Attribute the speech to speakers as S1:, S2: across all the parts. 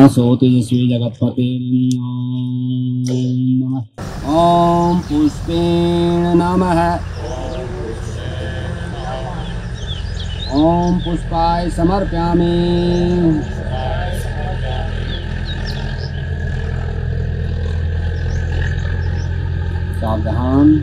S1: सो तेजस्वी जगत्पते नमः। ओम पुष्पेण नमः। ओम पुष्पाय समर्पयामि। सावधान।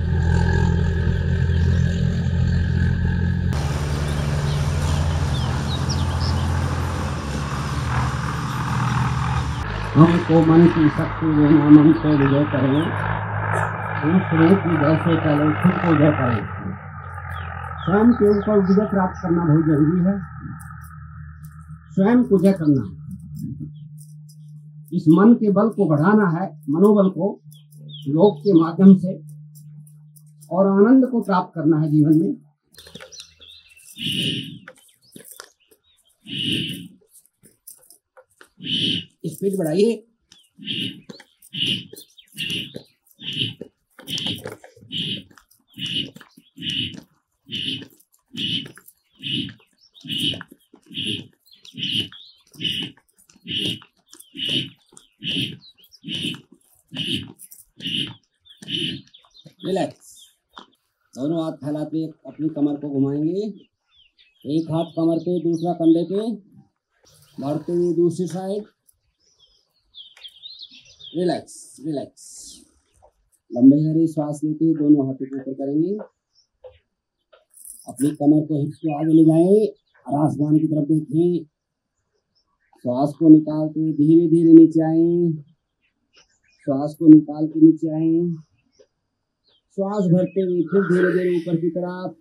S1: हमको मन की शक्ति देना, मन को विजय करें, दूसरों की जैसे चले, खुद को विजय करें। स्वयं के ऊपर विजय प्राप्त करना बहुत जरूरी है। स्वयं को जय करना, इस मन के बल को बढ़ाना है, मनोबल को योग के माध्यम से, और आनंद को प्राप्त करना है जीवन में। स्पीड बढ़ाइए। रिलैक्स। दोनों हाथ फैलाते अपनी कमर को घुमाएंगे। एक हाथ कमर पे, दूसरा कंधे पे, बढ़ते हुए दूसरी साइड। Relax relax. लंबे गहरी श्वास लेते दोनों हाथों को ऊपर करेंगे। अपनी कमर को, हिप्स को आगे ले जाएं और आसमान की तरफ देखें। श्वास को निकालते धीरे धीरे नीचे आए। श्वास को निकाल के नीचे आए। श्वास भरते हुए फिर धीरे धीरे ऊपर की तरफ।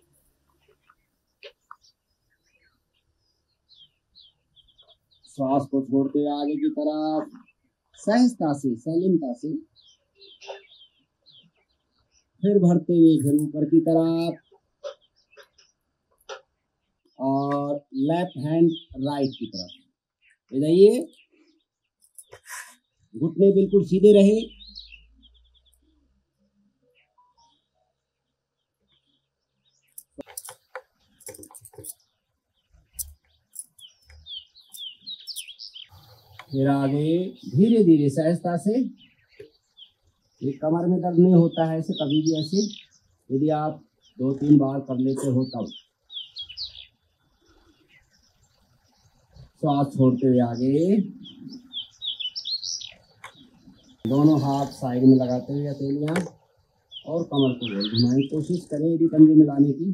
S1: श्वास को छोड़ते हुए आगे की तरफ, सहजता से, सलीमता से। फिर भरते हुए फिर ऊपर की तरफ, और लेफ्ट हैंड राइट की तरफ ले जाइए। घुटने बिल्कुल सीधे रहे। फिर आगे धीरे धीरे सहजता से। ये कमर में दर्द नहीं होता है ऐसे कभी भी, ऐसे यदि आप 2-3 बार कर लेते हो तब। श्वास छोड़ते हुए आगे, दोनों हाथ साइड में लगाते हुए हथेलियां, और कमर को गोल घुमाएं। कोशिश करें यदि कंधे मिलाने की।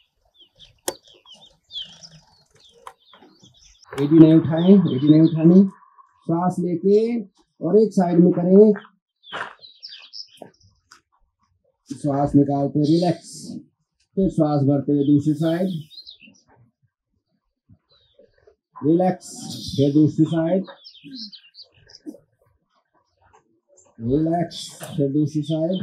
S1: एडी नहीं उठाएं, एडी नहीं उठाने। श्वास लेके और एक साइड में करें। श्वास निकालते रिलैक्स। फिर श्वास भरते हुए दूसरी साइड, रिलैक्स। फिर दूसरी साइड, रिलैक्स। फिर दूसरी साइड,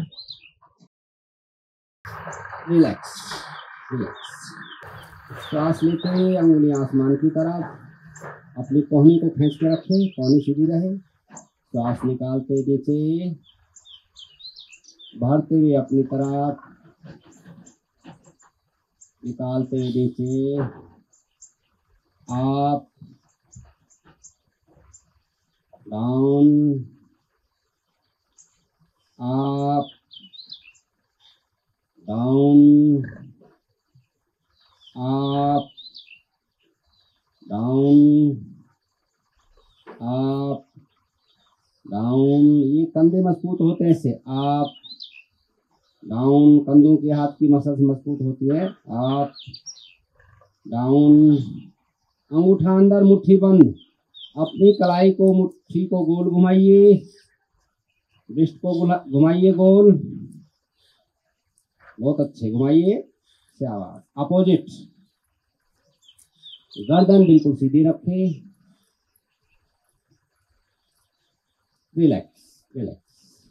S1: रिलैक्स रिलैक्स। श्वास लेते हुए अंगुलियां आसमान की तरफ, अपनी कोहनी को खींच के रखें, कोहनी सीधी रहे। श्वास निकालते नीचे, भरते हुए अपनी तरफ, निकालते हुए नीचे, up down, up down, up down, up down. ये कंधे मजबूत होते हैं इससे। अप डाउन, कंधों के हाथ की मसल्स मजबूत होती है। अप डाउन, अंगूठा अंदर, मुट्ठी बंद। अपनी कलाई को, मुट्ठी को गोल घुमाइए, रिस्ट को घुमाइए गोल। बहुत अच्छे घुमाइए। शाबाश। अपोजिट। गर्दन बिल्कुल सीधी रखें। Relax relax.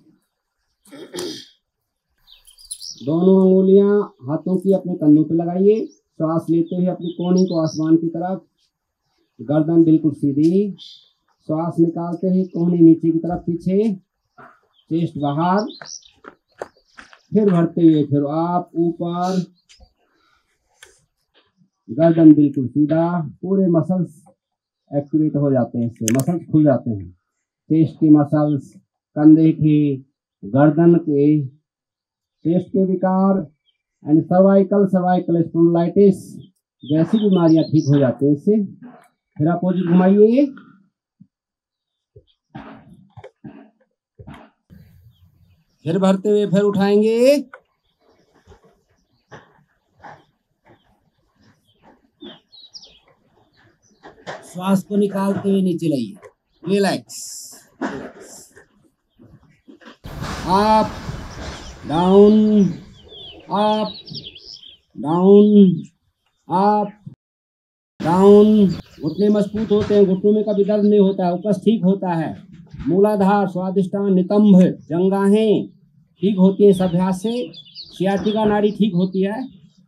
S1: दोनों अंगुलियां हाथों की अपने कंधों पे लगाइए। श्वास लेते हुए अपनी कोहनी को आसमान की तरफ, गर्दन बिल्कुल सीधी। श्वास निकालते हुए कोहनी नीचे की तरफ पीछे, चेस्ट बाहर। फिर भरते हुए फिर आप ऊपर, गर्दन बिल्कुल सीधा, पूरे मसल्स एक्टिवेट हो जाते हैं, इससे मसल्स खुल जाते हैं। चेस्ट के मसल्स, कंधे के, गर्दन के, चेस्ट के विकार एंड सर्वाइकल स्पॉन्डिलाइटिस जैसी बीमारियां ठीक हो जाती हैं इससे। फिर अपोजिट घुमाइए। फिर भरते हुए फिर उठाएंगे। श्वास को निकालते हुए नीचे लाइए। Relax, up down, up down, up down. घुटने मजबूत होते हैं, घुटनों में कभी दर्द नहीं होता है, उपस ठीक होता है। मूलाधार, स्वादिष्टान, नितंब, जंघाएं ठीक होती है इस अभ्यास से। सियाटिका नाड़ी ठीक होती है।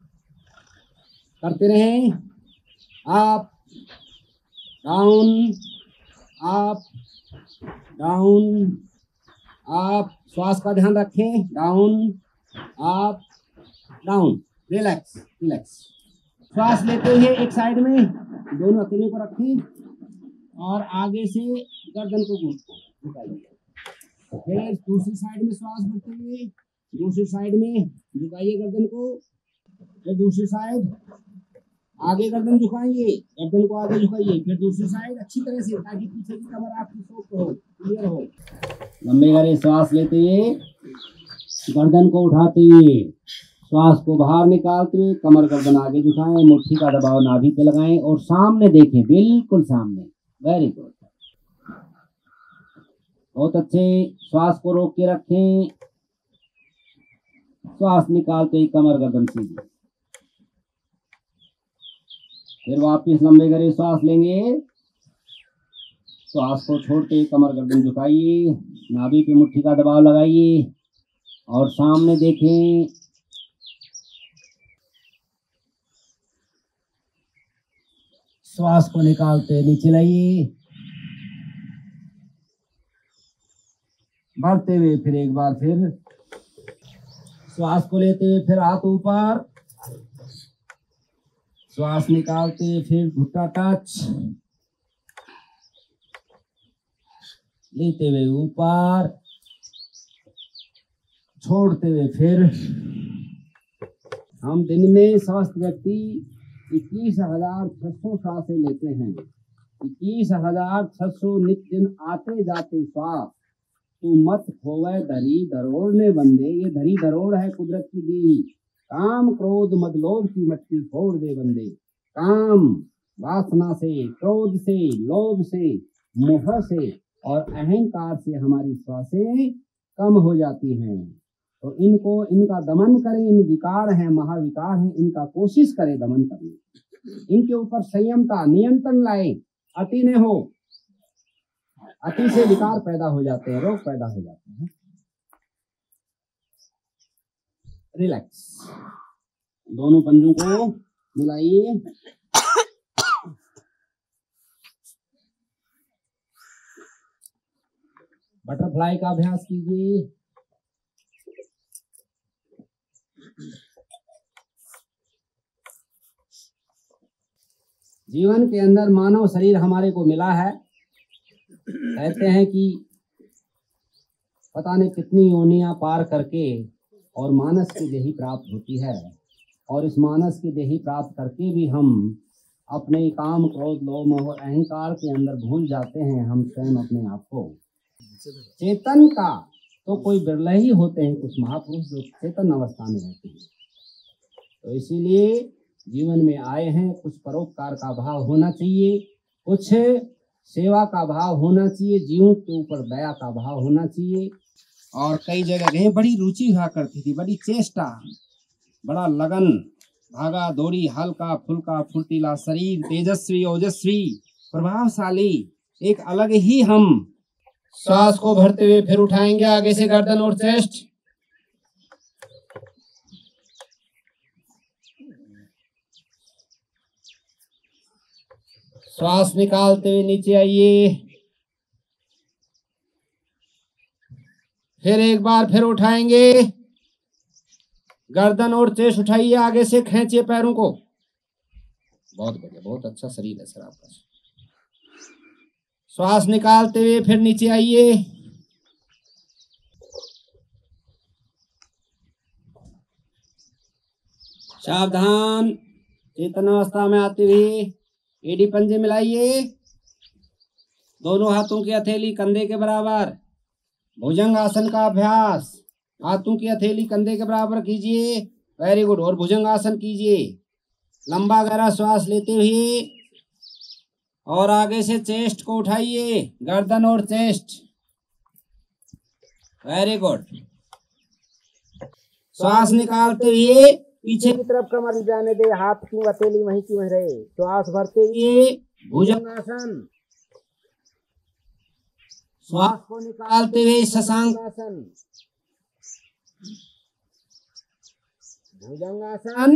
S1: करते रहें। Up down, up down, up. श्वास का ध्यान रखें। Down, up down. Relax, relax. श्वास लेते हुए एक साइड में दोनों हथेलियों को रखें और आगे से गर्दन को झुकाइए। फिर दूसरी साइड में श्वास भरते हुए दूसरी साइड में झुकाइए गर्दन को। फिर दूसरी साइड आगे गर्दन झुकाइए, गर्दन को आगे झुकाइए। फिर दूसरी साइड अच्छी तरह से, ताकि पीछे की कमर आपकी सॉफ्ट हो, क्लियर हो। लंबे गहरे श्वास लेते हुए, गर्दन को उठाते हुए, श्वास को बाहर निकालते हुए, कमर गर्दन आगे झुकाएं, मुट्ठी का दबाव नाभि पे लगाएं और सामने देखें, बिल्कुल सामने। वेरी गुड, बहुत अच्छे। श्वास को रोक के रखें। श्वास निकालते ही कमर गर्दन सीधी। फिर वापस लंबे गहरे श्वास लेंगे। श्वास को छोड़ते कमर गर्दन झुकाइए, नाभि पे मुट्ठी का दबाव लगाइए और सामने देखें। श्वास को निकालते नीचे लाइए, बढ़ते हुए फिर एक बार फिर श्वास को लेते हुए फिर हाथ ऊपर, श्वास निकालते फिर घुटना टच, लेते हुए ऊपर, छोड़ते हुए फिर। हम दिन में स्वस्थ व्यक्ति 21,600 श्वासें लेते हैं। 21,600 नित्य दिन आते जाते श्वास। तू मत खोवे धरी धरोड़ ने बंदे, ये धरी धरोड़ है कुदरत की दी। काम क्रोध मद लोभ की मटकी फोड़ दे बंदे। काम वासना से, क्रोध से, लोभ से, मोह से और अहंकार से हमारी श्वासें कम हो जाती हैं। तो इनका दमन करें। इन विकार हैं, महाविकार हैं, इनका कोशिश करें दमन करने। इनके ऊपर संयमता, नियंत्रण लाए, अति न हो। अति से विकार पैदा हो जाते हैं, रोग पैदा हो जाते हैं। रिलैक्स, दोनों पंजों को मिलाइए। बटरफ्लाई का अभ्यास कीजिए। जीवन के अंदर मानव शरीर हमारे को मिला है। कहते हैं कि पता नहीं कितनी योनियां पार करके और मानस की देही प्राप्त होती है, और इस मानस की देही प्राप्त करके भी हम अपने काम क्रोध लोभ मोह और अहंकार के अंदर भूल जाते हैं हम स्वयं अपने आप को। चेतन का तो कोई बिरला ही होते हैं, कुछ महापुरुष जो चेतन अवस्था में रहते हैं। तो इसीलिए जीवन में आए हैं, कुछ परोपकार का भाव होना चाहिए, कुछ सेवा का भाव होना चाहिए, जीवों के ऊपर दया का भाव होना चाहिए। और कई जगह बड़ी रुचि हुआ करती थी, बड़ी चेष्टा, बड़ा लगन, भागा दौड़ी, हल्का फुल्का फुर्तीला शरीर, तेजस्वी ओजस्वी प्रभावशाली, एक अलग ही हम। श्वास को भरते हुए फिर उठाएंगे आगे से गर्दन और चेस्ट। श्वास निकालते हुए नीचे आइए। फिर एक बार फिर उठाएंगे, गर्दन और चेस्ट उठाइए, आगे से खींचिए पैरों को। बहुत बढ़िया, बहुत अच्छा शरीर है सर आपका। श्वास निकालते हुए फिर नीचे आइए। सावधान, चेतन अवस्था में आते हुए एडी पंजे मिलाइए। दोनों हाथों की हथेली कंधे के बराबर। भुजंग आसन का अभ्यास। हाथों की हथेली कंधे के बराबर कीजिए। Very good. और भुजंग आसन कीजिए। लंबा गहरा श्वास लेते हुए और आगे से चेस्ट को उठाइए, गर्दन और चेस्ट। Very good. श्वास निकालते हुए पीछे की तरफ कमर जाने दे, हाथ की हथेली वहीं की वहीं रहे। श्वास भरते हुए भुजंगासन। श्वास को निकालते हुए शशांकासन। भुजंगासन।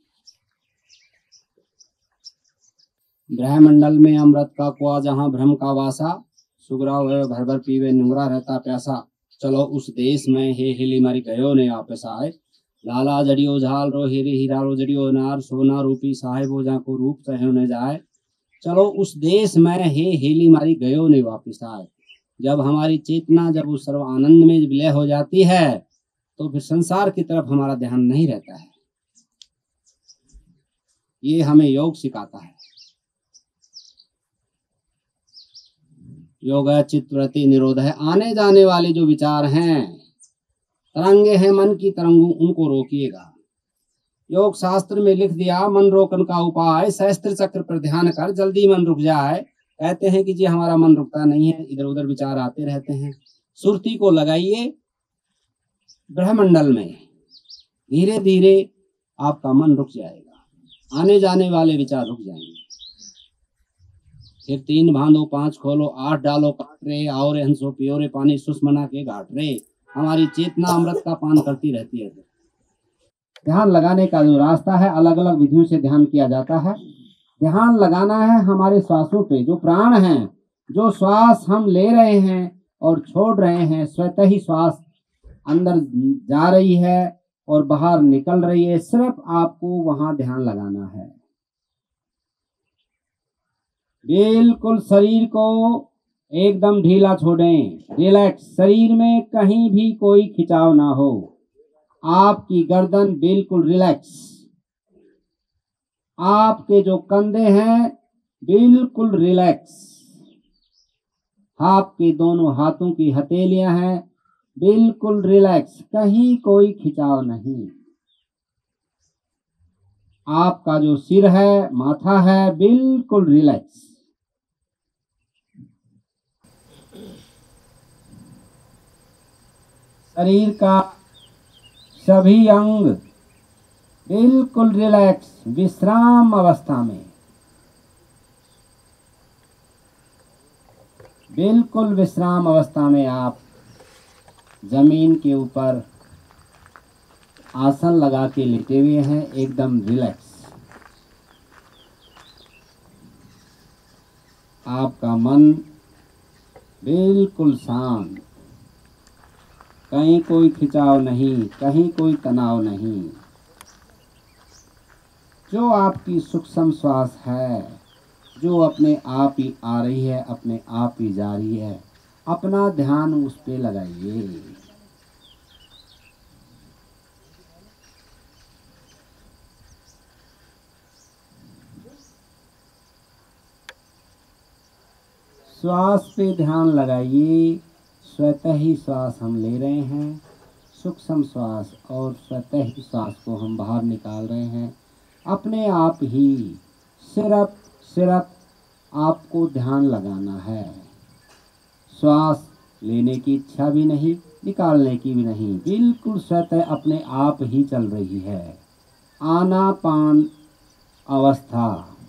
S1: ब्रह्मंडल में अमृत का कुआ, जहाँ भ्रम का वासा। सुगरा भर भर पीवे, नुंगरा रहता प्यासा। चलो उस देश में हे हिली मारी गयो ने आपस आए। लाला जड़ियो झाल रो हीरे हीरा रो जड़ियो नार। सोना रूपी साहेबो जाको रूप सहे न जाए। चलो उस देश में हे हिली मारी गयो ने वापिस आए। जब हमारी चेतना जब उस सर्व आनंद में विलय हो जाती है तो फिर संसार की तरफ हमारा ध्यान नहीं रहता है। ये हमें योग सिखाता है। योग चित्तवृत्ति निरोध है। आने जाने वाले जो विचार हैं, तरंगे हैं मन की तरंगों, उनको रोकिएगा। योग शास्त्र में लिख दिया, मन रोकन का उपाय सहस्त्र चक्र पर ध्यान कर, जल्दी मन रुक जाए। कहते हैं कि जी हमारा मन रुकता नहीं है, इधर उधर विचार आते रहते हैं। सुरती को लगाइए ब्रह्मंडल में, धीरे धीरे आपका मन रुक जाएगा। आने जाने वाले विचार रुक जाएंगे। फिर 3 बांधो 5 खोलो 8 डालो काट रे, और हंसो पियो रे पानी सुषमना के घाट रे। हमारी चेतना अमृत का पान करती रहती है। ध्यान लगाने का जो रास्ता है, अलग अलग विधियों से ध्यान किया जाता है। ध्यान लगाना है हमारे श्वासों पे, जो प्राण हैं, जो श्वास हम ले रहे हैं और छोड़ रहे हैं, स्वतः ही श्वास अंदर जा रही है और बाहर निकल रही है। सिर्फ आपको वहां ध्यान लगाना है। बिल्कुल शरीर को एकदम ढीला छोड़ें, रिलैक्स। शरीर में कहीं भी कोई खिंचाव ना हो। आपकी गर्दन बिल्कुल रिलैक्स। आपके जो कंधे हैं बिल्कुल रिलैक्स। आपके दोनों हाथों की हथेलियां हैं बिल्कुल रिलैक्स, कहीं कोई खिंचाव नहीं। आपका जो सिर है, माथा है, बिल्कुल रिलैक्स। शरीर का सभी अंग बिल्कुल रिलैक्स, विश्राम अवस्था में। बिल्कुल विश्राम अवस्था में आप जमीन के ऊपर आसन लगा के लेटे हुए हैं, एकदम रिलैक्स। आपका मन बिल्कुल शांत, कहीं कोई खिंचाव नहीं, कहीं कोई तनाव नहीं। जो आपकी सूक्ष्म श्वास है, जो अपने आप ही आ रही है, अपने आप ही जा रही है, अपना ध्यान उस पे लगाइए। श्वास पे ध्यान लगाइए। स्वतः ही श्वास हम ले रहे हैं, सूक्ष्म श्वास, और स्वतः ही श्वास को हम बाहर निकाल रहे हैं। अपने आप ही सिर्फ आपको ध्यान लगाना है। श्वास लेने की इच्छा भी नहीं, निकालने की भी नहीं, बिल्कुल स्वतः अपने आप ही चल रही है। आनापान अवस्था।